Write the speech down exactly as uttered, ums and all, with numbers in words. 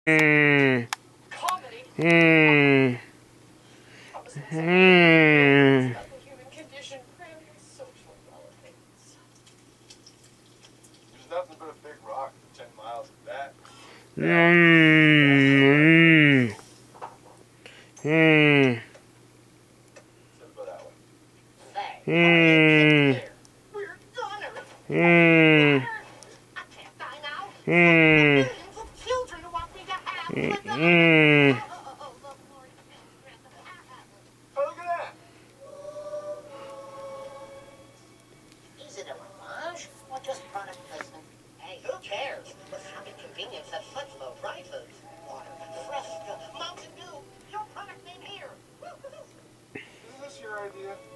Comedy. Mm. Mm. The human condition. Social relevance. There's nothing but a big rock for ten miles of that. Mm. Mm. Said about that one. Say, Mm. we're goners. Mm. I can't die now. Mm. Millions of children who want me to have Mm. like a- Mm. Oh, oh, oh, look, Lord, Oh, look at that. is it a homage or just product placement? Hey, who cares? With happy convenience at such low prices. Water, Fresca, Mountain Dew, your product name here. Is this your idea?